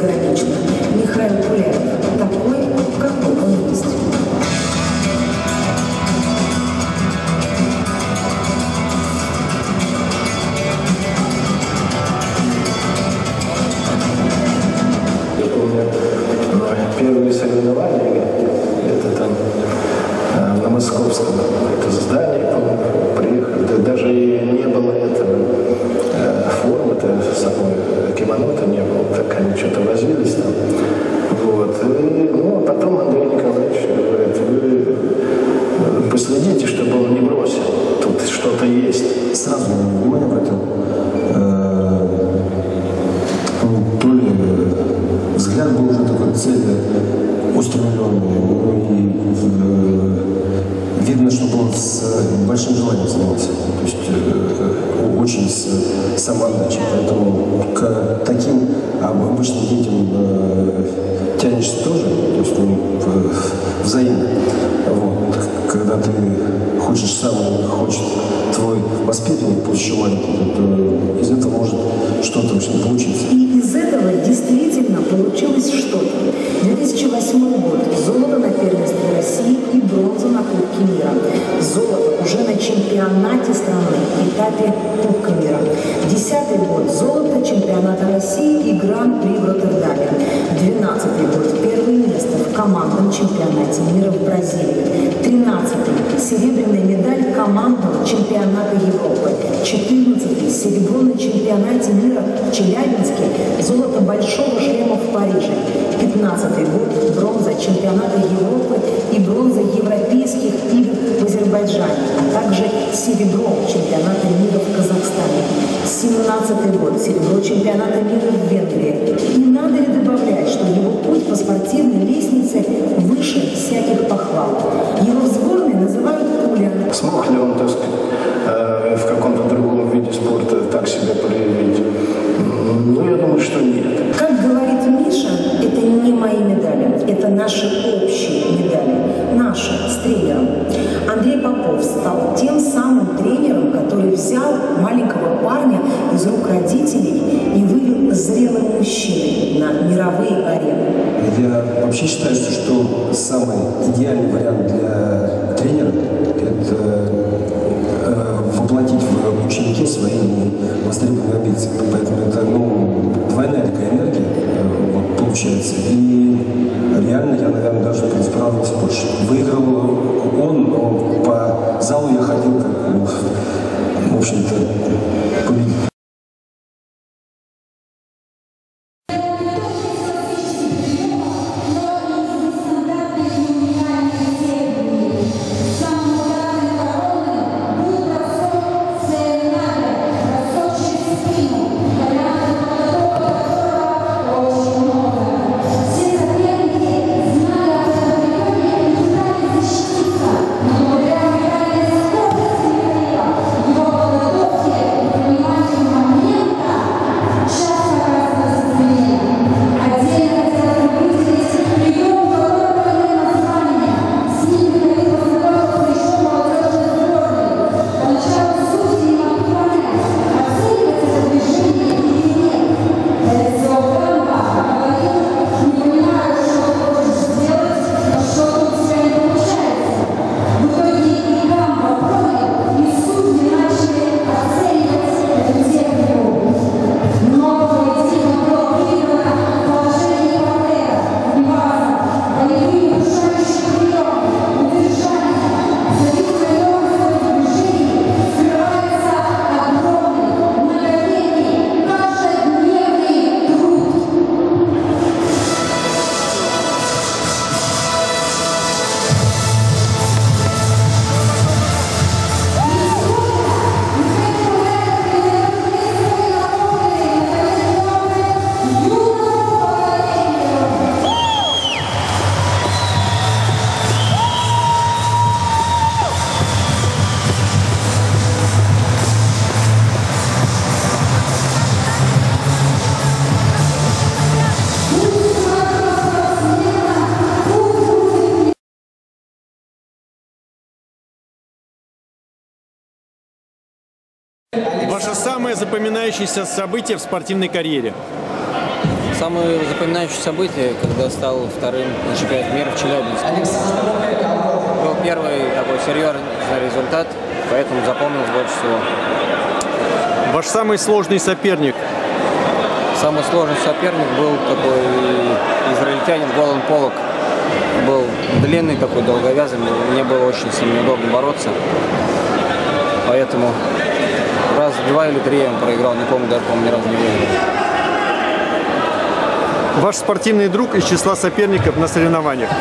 иронично. Михаил Гуляев такой, какой он есть. Первые соревнования, это там на Московском это здание, приехали, да, даже и не было этого формы-то самой, кимоно-то не было, так они что-то возились там. Вот. И, ну, а потом Андрей Николаевич говорит, вы последите, чтобы он не бросил, тут что-то есть. Сразу внимание обратил, то ли взгляд был уже такой целеустремленный, и видно, что он с большим желанием занимался, то есть очень с самоотдачей, поэтому к таким обычным детям тянешься тоже, то есть взаимно. Вот. Когда ты хочешь сам, хочет твой воспитанник, пусть еще маленький, то из этого может что-то очень получиться. И из этого действительно получилось что-то. 2008 год. Золото на первенстве России и бронза на Кубке мира. Золото уже на чемпионате страны, этапе Кубка мира. 2010 год. Золото чемпионата России и Гран-при в Роттердаме. 2012 год. Первое место в командном чемпионате мира в Бразилии. 13-й. Серебряная медаль командного чемпионата Европы. 14-й. Серебро на чемпионате мира в Челябинске. Золото большого шлема в Париже. 15-й год. Бронза чемпионата Европы и бронза европейских игр в Азербайджане, а также серебро чемпионата мира в Казахстане. 17-й год. Серебро чемпионата мира в Венгрии. Не надо ли добавлять, что его путь по спортивной лестнице выше всяких похвал. Его в сборной называют «Пуля». Смог ли он, так сказать, в каком-то другом виде спорта так себя проявить? Ну, я думаю, что нет. Как говорит Миша, это не мои медали, это наши общие медали, наши с тренером. Андрей Попов стал тем самым тренером, который взял маленького парня из рук родителей и вывел зрелым мужчиной на мировые арены. Я вообще считаю, что самый идеальный вариант для тренера – это воплотить в ученике свои востребованные амбиции. Поэтому это двойная такая энергия вот, получается. И реально я, наверное, даже справился больше. Выиграл он, но по залу я ходил как, в общем-то, победитель. Ваше самое запоминающееся событие в спортивной карьере? Самое запоминающее событие, когда стал вторым на чемпионате мира в Челябинске. Был первый такой серьезный результат, поэтому запомнилось больше всего. Ваш самый сложный соперник? Самый сложный соперник был такой израильтянин Голан Полок. Был длинный такой, долговязый, мне было очень сильно удобно бороться. Поэтому раз 2 или 3 я ему проиграл, не помню, даже, по-моему, ни разу не выиграл. Ваш спортивный друг из числа соперников на соревнованиях?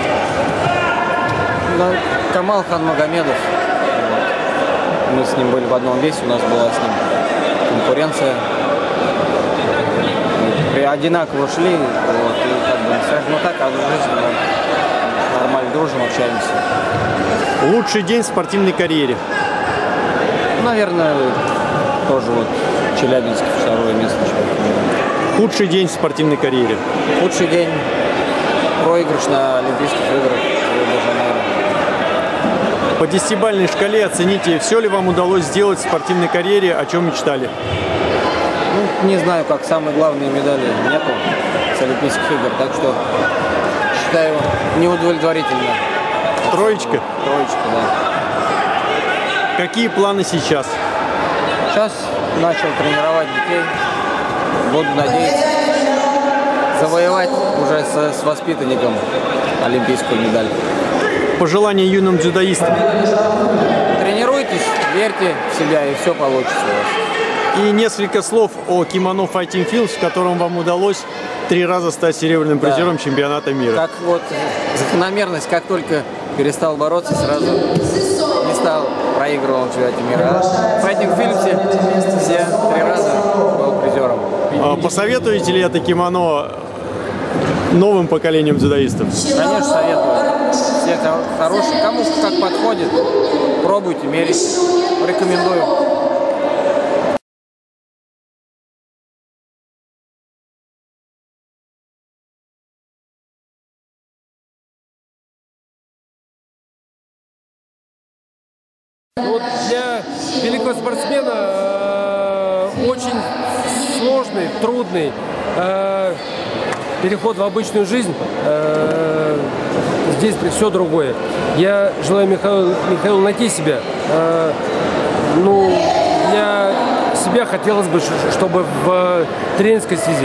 Камал Ханмагомедов. Вот. Мы с ним были в одном весе, у нас была с ним конкуренция. Одинаково шли, вот, и как бы, ну так, а в жизни мы нормально дружим, общаемся. Лучший день в спортивной карьере? Наверное, тоже вот Челябинск, 2-е место. Худший день в спортивной карьере? Худший день — проигрыш на Олимпийских играх в Рио-де-Жанейро. По 10-бальной шкале оцените, все ли вам удалось сделать в спортивной карьере, о чем мечтали? Ну, не знаю, как самые главные медали нету с Олимпийских игр, так что считаю неудовлетворительно. Троечка? Троечка, да. Какие планы сейчас? Сейчас начал тренировать детей. Буду надеяться завоевать уже с воспитанником олимпийскую медаль. Пожелания юным дзюдоистам? Тренируйтесь, верьте в себя, и все получится у вас. И несколько слов о Kimono Fighting Films, в котором вам удалось 3 раза стать серебряным призером чемпионата мира. Как вот закономерность, как только перестал бороться, сразу не стал проигрывал в чемпионате мира. А в Fighting Films все 3 раза был призером. Посоветуете ли это кимоно новым поколениям дзюдоистов? Конечно, советую. Все хорошие. Кому как подходит, пробуйте, мерите. Рекомендую. Вот для великого спортсмена очень сложный, трудный переход в обычную жизнь. Здесь все другое. Я желаю Михаилу найти себя. Ну, для себя хотелось бы, чтобы в тренерской стезе.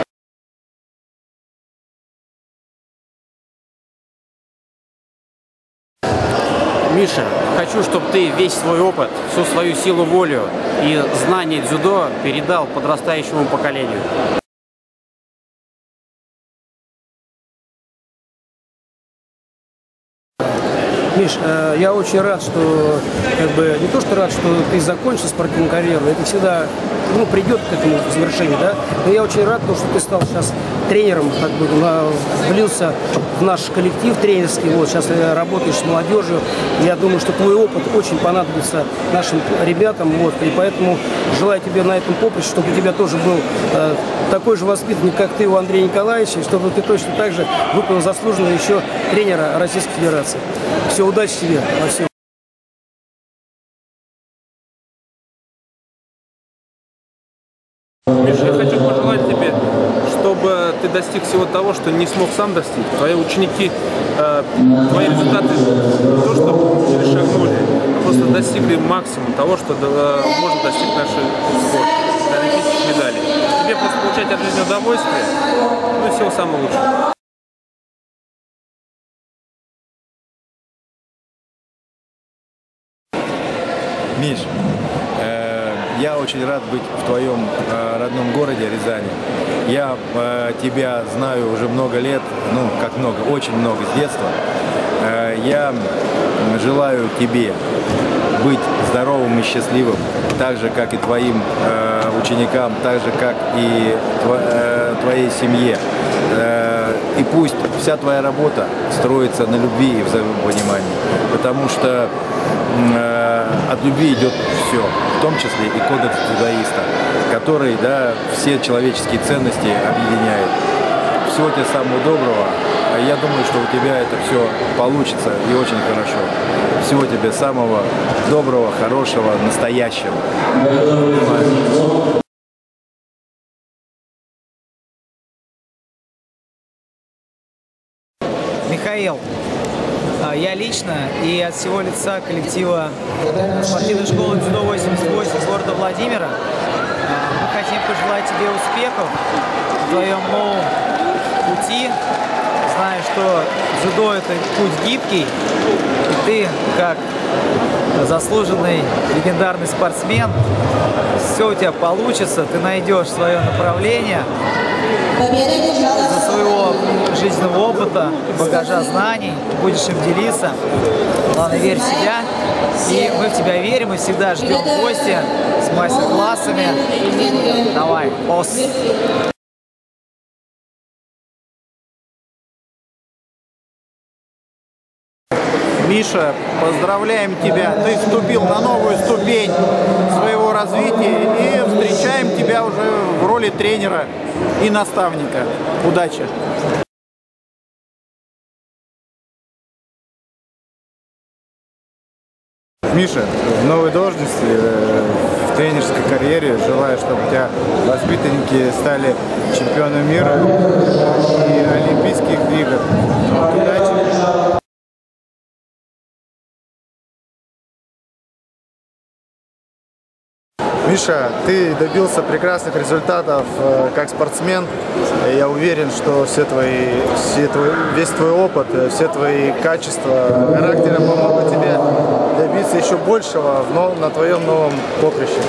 Миша, хочу, чтобы ты весь свой опыт, всю свою силу волю и знания дзюдо передал подрастающему поколению. Миш, я очень рад, что, не то что рад, что ты закончил спортивную карьеру, это всегда, придет к этому завершению, да, но я очень рад, что ты стал сейчас тренером, влился в наш коллектив тренерский, вот, сейчас работаешь с молодежью, я думаю, что твой опыт очень понадобится нашим ребятам, вот, и поэтому желаю тебе на этом поприще, чтобы у тебя тоже был такой же воспитанник, как ты у Андрея Николаевича, и чтобы ты точно так же выполнил заслуженного еще тренера Российской Федерации. Все, удачи тебе во всем. Миша, я хочу пожелать тебе, чтобы ты достиг всего того, что не смог сам достичь. Твои ученики, твои результаты не то, что перешагнули, а просто достигли максимум того, что может достичь наш спорт, олимпийских медалей. Тебе просто получать от жизни удовольствие, и всего самого лучшего. Миш, я очень рад быть в твоем родном городе Рязани. Я тебя знаю уже много лет, как много, очень много, с детства. Я желаю тебе быть здоровым и счастливым, так же, как и твоим ученикам, так же, как и твоей семье. И пусть вся твоя работа строится на любви и взаимопонимании, потому что от любви идет все, в том числе и кодекс дзюдоиста, который, все человеческие ценности объединяет. Всего тебе самого доброго. Я думаю, что у тебя это все получится и очень хорошо. Всего тебе самого доброго, хорошего, настоящего. Михаил, я лично и от всего лица коллектива спортивной школы дзюдо 88 города Владимира мы хотим пожелать тебе успехов в твоем новом пути. Знаю, что дзюдо — это путь гибкий, и ты, как заслуженный легендарный спортсмен, все у тебя получится, ты найдешь свое направление. Из-за своего жизненного опыта, багажа знаний, будешь им делиться. Главное, верь в себя. И мы в тебя верим, и всегда ждем гости с мастер-классами. Давай, ос! Миша, поздравляем тебя. Ты вступил на новую ступень своего развития и встречаем тебя уже в роли тренера и наставника. Удачи! Миша, в новой должности, в тренерской карьере желаю, чтобы у тебя воспитанники стали чемпионами мира и олимпийских игр. Удачи! Миша, ты добился прекрасных результатов как спортсмен. Я уверен, что весь твой опыт, все твои качества характера помогут тебе добиться еще большего на твоем новом поприще.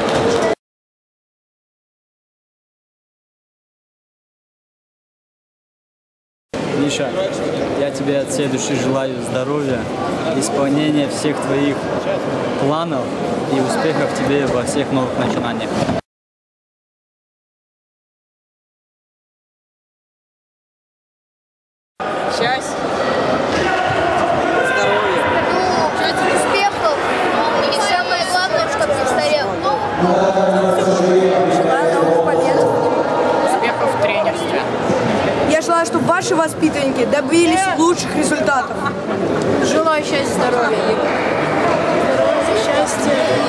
Миша, я тебе от всей души желаю здоровья, исполнения всех твоих планов и успехов тебе во всех новых начинаниях. Счастья, здоровья, успехов и самое главное, чтобы не старел. Желаю новых побед. Успехов в тренерстве. Я желаю, чтобы ваши воспитанники добились лучших результатов. Желаю счастья, здоровья. Счастья.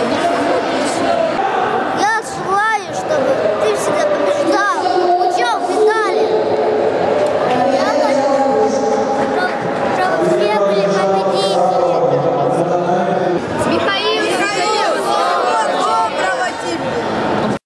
Я желаю, чтобы ты всегда побеждал, получал медали. Я хочу, чтобы все были победители. Михаил! Доброго тебе!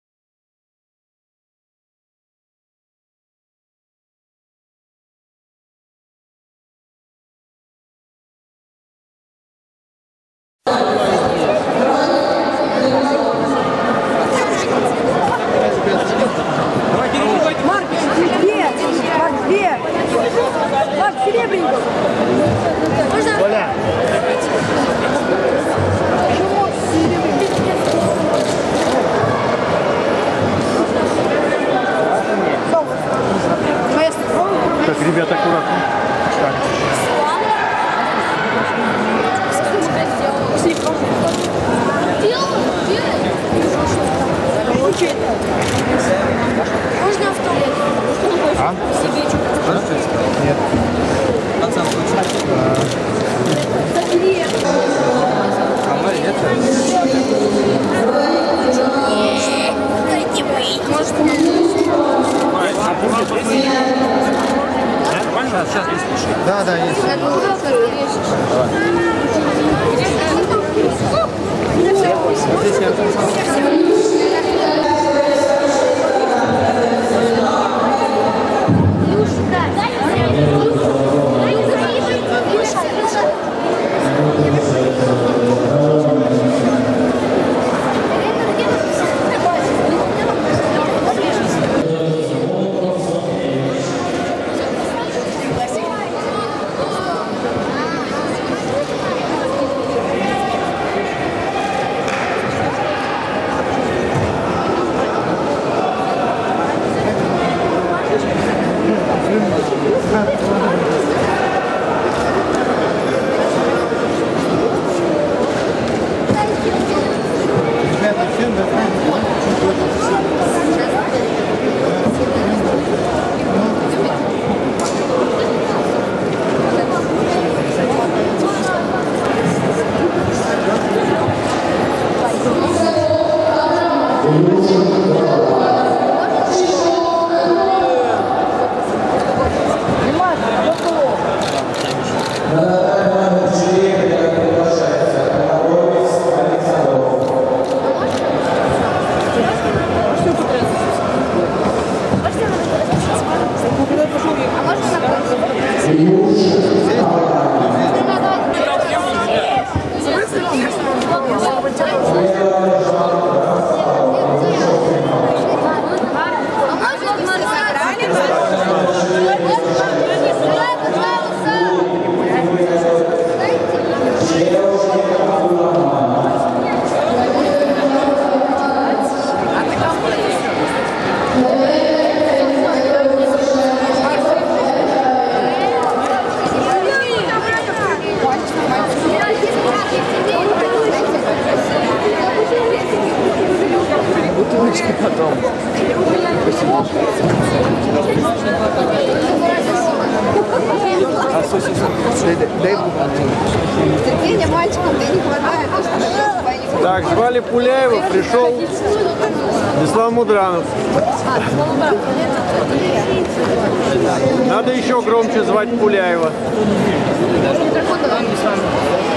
Так, ребята, аккуратно. Можно автограф? А? Нет. Дайте выйти. Сейчас, Да, есть. Терпения мальчикам да не хватает, а что боюсь. Так, звали Пуляева, пришел Беслан Мудранов. Надо еще громче звать Пуляева.